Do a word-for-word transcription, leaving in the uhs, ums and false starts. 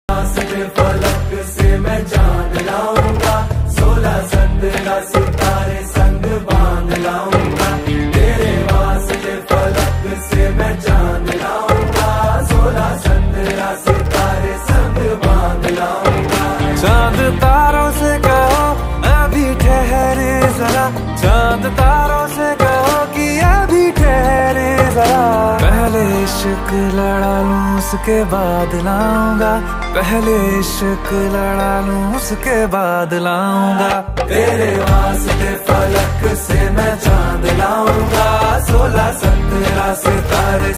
फलक से मैं जान लाऊंगा, सोलह संद्रा सितारे संग बांध लाऊंगा। तेरे वास्ते फलक से मैं जान लाऊंगा, सोलह संद्रा सितारे संग बांध लाऊंगा। चांद तारों से कहो अभी ठहरे जरा, चांद तारों से कहो कि अभी ठहरे जरा। पहले इश्क लड़ा लूं उसके बाद लाऊंगा, पहले इश्क लड़ा लूं उसके बाद लाऊंगा। तेरे वास्ते फलक से मैं चांद लाऊंगा, सोलह संद्रा सितारे